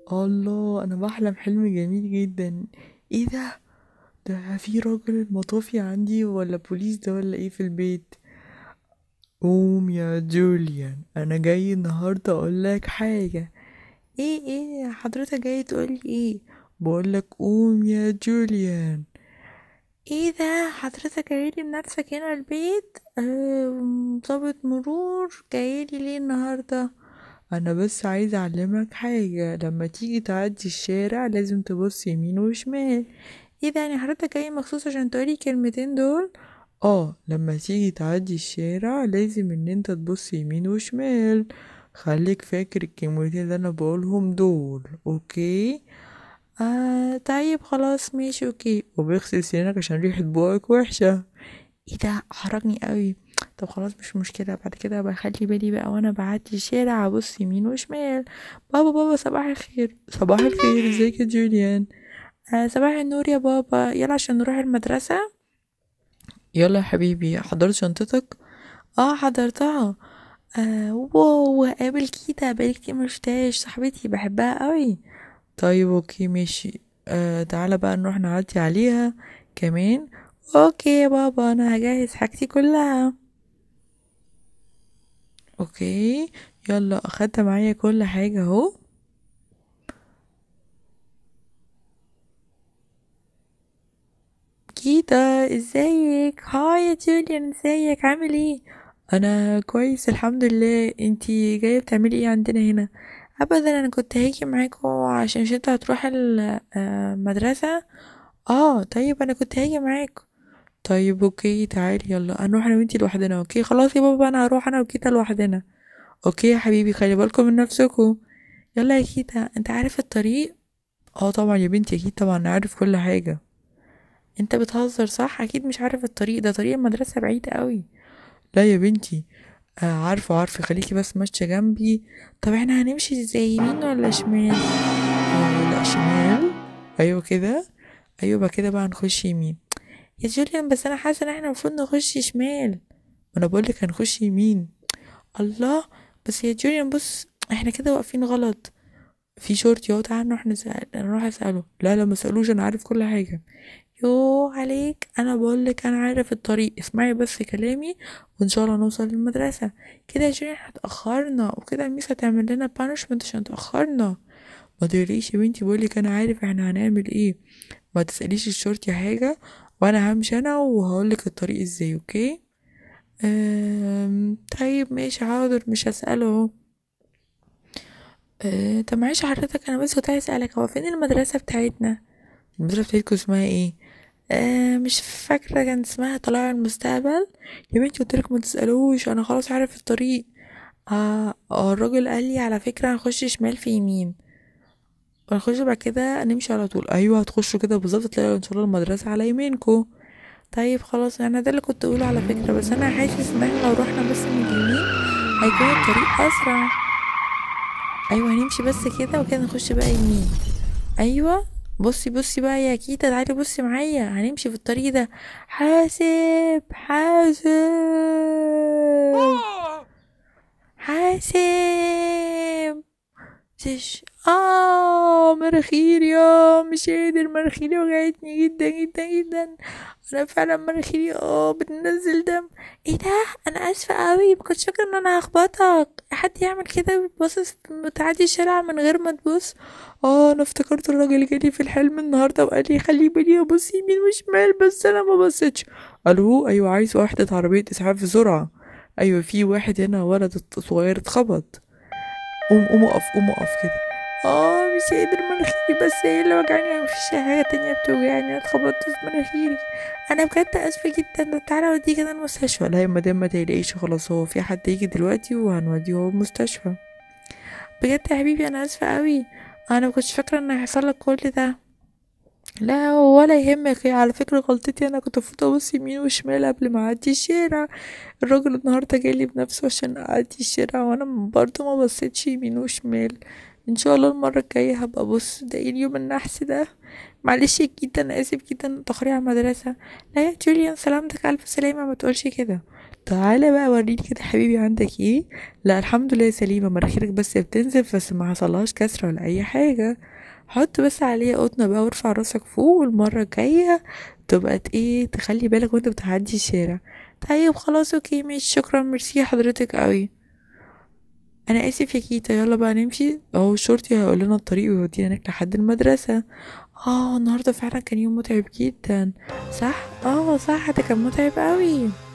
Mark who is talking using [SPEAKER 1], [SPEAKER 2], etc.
[SPEAKER 1] الله، انا بحلم حلم جميل جدا. ايه ده في راجل مطافي عندي ولا بوليس ده ولا ايه في البيت؟ قوم يا جوليان، انا جاي النهارده اقول لك حاجه. ايه حضرتك جاي تقولي ايه؟ بقول لك قوم يا جوليان. ايه ده حضرتك جايلي بنفسك هنا البيت؟ ضابط مرور جايلي ليه النهارده؟ انا بس عايزه اعلمك حاجه، لما تيجي تعدي الشارع لازم تبص يمين وشمال. ايه ده، يعني حضرتك جاي مخصوص عشان تقولي الكلمتين دول؟ اه، لما تيجي تعدي الشارع لازم ان انت تبص يمين وشمال. خليك فاكر الكلمتين اللي انا بقولهم دول، اوكي؟ طيب خلاص ماشي اوكي. وبيغسل سنانك عشان ريحة بوقك وحشة. ايه ده حرجني قوي. طب خلاص مش مشكلة، بعد كده بخلي بالي بقى وانا بعدي الشارع ابص يمين وشمال. بابا صباح الخير. صباح الخير، ازيك يا جوليان؟ صباح النور يا بابا، يلا عشان نروح المدرسة. يلا يا حبيبي، حضرت شنطتك؟ اه حضرتها. واو، قابل كيتا بقالي كتير مشفتهاش، صاحبتي بحبها قوي. طيب اوكي ماشي. تعالى بقى نروح نعدي عليها كمان. اوكي يا بابا، انا هجهز حاجتي كلها. اوكي، يلا اخدت معايا كل حاجة اهو. كيتا ازيك؟ هاي يا جوليان، ازيك عامل ايه؟ انا كويس الحمد لله. انتي جايه بتعملي ايه عندنا هنا؟ ابدا، انا كنت هاجي معاكم عشان مش انتوا هتروح المدرسه. اه طيب، انا كنت هاجي معاكم. طيب اوكي تعالي، يلا هنروح انا وانتي لوحدنا. اوكي خلاص يا بابا، انا هروح انا وكيتا لوحدنا. اوكي يا حبيبي، خلي بالكم من نفسكم. يلا يا كيتا، انت عارف الطريق؟ اه طبعا يا بنتي، اكيد طبعا انا عارف كل حاجه. انت بتهزر صح؟ اكيد مش عارف الطريق ده، طريق المدرسة بعيد قوي. لا يا بنتي، عارفة خليكي بس ماشية جنبي. طب احنا هنمشي ازاي، يمين ولا شمال؟ لا شمال. ايوه كده. ايوه بقى كده بقى نخش يمين. يا جوليان بس انا حاسة ان احنا المفروض نخش شمال. ما انا بقولك هنخش يمين. الله. بس يا جوليان بص، احنا كده واقفين غلط. في شرطي اهو، تعالى نروح نسأل، نروح اسأله. لا لا، ما اسألوش، انا عارف كل حاجة. يو عليك، انا بقولك انا عارف الطريق، اسمعي بس كلامي وان شاء الله نوصل للمدرسة. كده يا جوني هتأخرنا، وكده الميس هتعمل لنا بانشمنت عشان تأخرنا. ما تقوليش يا بنتي، بقولك انا عارف احنا هنعمل ايه. ما تسأليش الشرطي حاجة، وانا همشي انا وهقولك الطريق ازاي، اوكي؟ طيب ماشي حاضر، مش هسأله اهو. طب معلش حضرتك، انا بس كنت عايز اسألك، هو فين المدرسة بتاعتنا؟ المدرسة بتاعتكم اسمها ايه؟ مش فاكرة كان اسمها طلائع المستقبل. يا بنتي قلتلك ما تسألوش، انا خلاص عارف الطريق. الراجل قال لي على فكرة هنخش شمال في يمين، ونخش بعد كده نمشي على طول. ايوه هتخشوا كده بالظبط، تلاقوا ان شاء الله المدرسة على يمينكم. طيب خلاص، انا ده اللي كنت اقوله على فكرة، بس انا حاسس ان احنا لو رحنا بس من اليمين هيكون الطريق اسرع. ايوه هنمشي بس كده وكده نخش بقى يمين. ايوه. بصي بقى يا كيتا، تعالي بصي معايا، هنمشي في الطريق ده. حاسب حاسب حاسب. مناخيري، مش قادر، مناخيري وجعتني جدا جدا جدا. انا فعلا مناخيري بتنزل دم. ايه ده؟ انا اسفه قوي، ما كنتش فاكره ان انا هخبطك. حد يعمل كده باصص بتعدي الشارع من غير ما تبص؟ انا افتكرت الراجل جالي في الحلم النهارده وقال لي خلي بالي ابص يمين وشمال، بس انا ما بصيتش. الو، ايوه عايز وحده عربيه اسعاف بسرعه. ايوه في واحد هنا، ولد صغير اتخبط. قوم اقف كده. مش قادر، مناخيري بس هي اللي وجعاني، مفيش أي حاجة تانية بتوجعني، انا اتخبطت في مناخيري. انا بجد اسفة جدا، ده تعالى اوديه كده المستشفى. لا يا مدام ما تقلقيش، خلاص هو في حد يجي دلوقتي وهنوديه هو المستشفى. بجد يا حبيبي انا اسفة قوي، انا مكنتش فاكرة ان هيحصل لك كل ده. لا ولا يهمك، هي على فكرة غلطتي، انا كنت المفروض ابص يمين وشمال قبل ما اعدي الشارع. الراجل النهارده جالي بنفسه عشان اعدي الشارع، وانا برضه ما بصيتش يمين وشمال. ان شاء الله المره الجايه هبقى ابص، ده إيه اليوم النحس ده؟ معلش جدا، انا اسف جدا تاخري على المدرسه. لا يا جوليان، سلامتك، الف سلامه، ما تقولش كده. تعالى بقى وريني كده حبيبي عندك ايه. لا الحمد لله سليمة، مناخيرك بس بتنزف بس ما حصلهاش كسرة ولا اي حاجة. حط بس عليها قطنة بقى وارفع راسك فوق، والمرة الجاية تبقى ايه تخلي بالك وانت بتعدي الشارع. طيب خلاص اوكي ماشي، شكرا ميرسي حضرتك قوي. انا اسف يا كيتا، يلا بقى نمشي، اهو الشرطي هيقول لنا الطريق ويودينا هناك لحد المدرسة. النهارده فعلا كان يوم متعب جدا. صح، صح، ده كان متعب قوي.